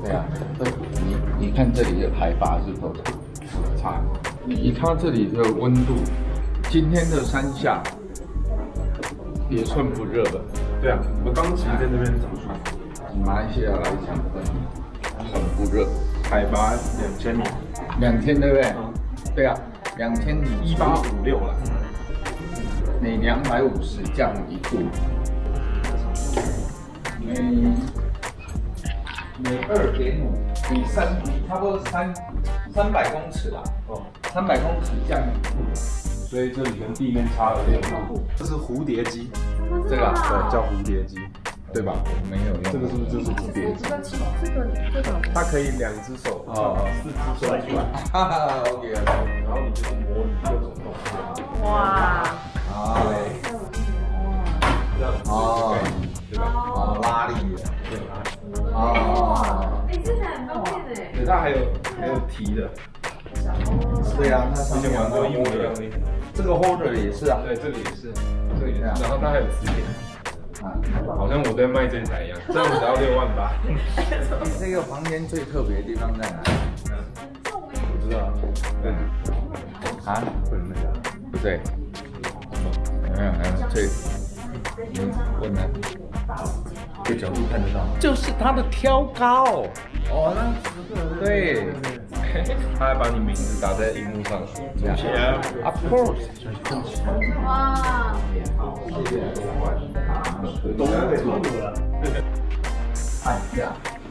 对啊，你看这里的海拔是多少？差。你看这里的温度，今天的山下也算不热了。 对啊，我们刚骑在那边早上。 以马来西亚来讲，很不热， 海拔2000米 ，2000对不对？对啊，2000米 1856了， 每250降1度，每2.5，比差不多300公尺啦。哦，300公尺降1度， 所以这里跟地面差了2度。这是蝴蝶机， 这个对，叫蝴蝶机。 对吧？我没有用。这个是不是就是蝴蝶机？ 这个， 它可以2只手，4只手出来。 哈哈 ，OK。 然后你就是模拟各种动作。 哇！ 对。这样子，对吧？ 哦，拉力的。 对，拉力。 哦。哎，这台很方便哎。 对，它还有提的。 对啊，它上面玩过一模一样的。 这个 holder 也是啊。 对，这个也是，这个也是。然后它还有磁铁。 好像我在卖这台一样，这样只要6万8。 这个房间最特别的地方在哪？ 很重哎。 我知道。对。 啊？ 不能那个。 不对。没有，最。你问呢？这角度看得到。就是它的挑高。哦，那对。 他还把你名字打在荧幕上。 Of course。 哇。 谢谢。 都有了。 按下，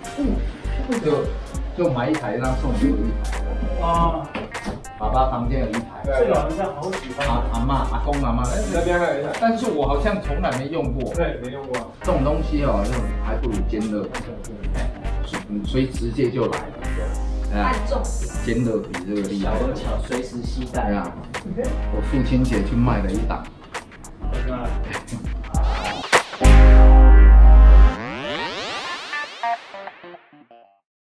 就买一台，让送给我一台。啊，爸爸房间有一台。 这个好像好喜欢。 阿妈、阿公、阿妈， 那边还有一台， 但是我好像从来没用过。 对，没用过。 这种东西哦，还不如煎热，所以直接就来了。 按重煎热比这个厉害。 小技巧，随时携带。 对啊，我父亲节去卖了一档。